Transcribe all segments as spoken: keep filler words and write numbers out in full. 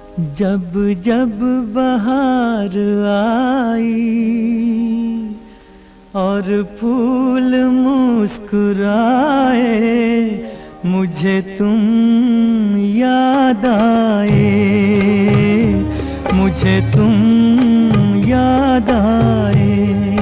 जब जब बहार आई और फूल मुस्कुराए, मुझे तुम याद आए, मुझे तुम याद आए।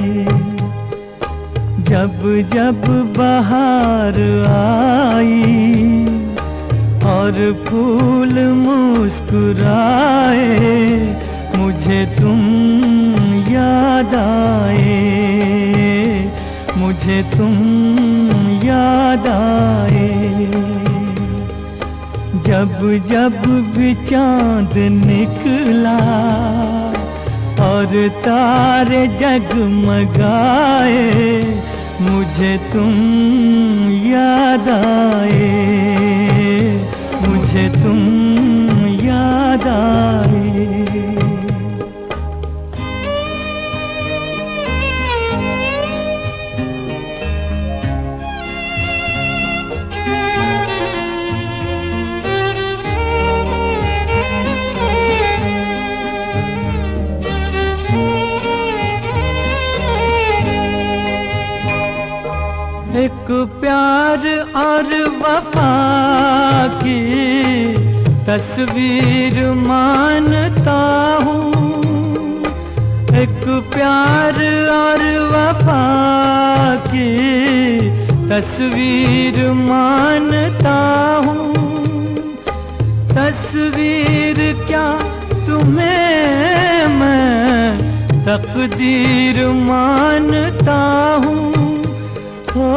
जब जब बहार आई और फूल मुस्कुराए, मुझे तुम याद आए, मुझे तुम याद आए। जब जब भी चाँद निकला और तारे जगमगाए, मुझे तुम याद आए, मुझे तुम याद आए। एक प्यार और वफा की तस्वीर मानता हूँ, एक प्यार और वफा की तस्वीर मानता हूँ। तस्वीर क्या तुम्हें मैं तकदीर मानता हूँ। हो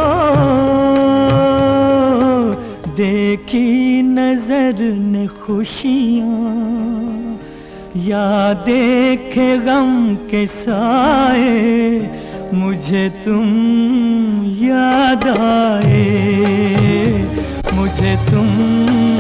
देखी नजर ने खुशियाँ, या देखे गम के साए, मुझे तुम याद आए, मुझे तुम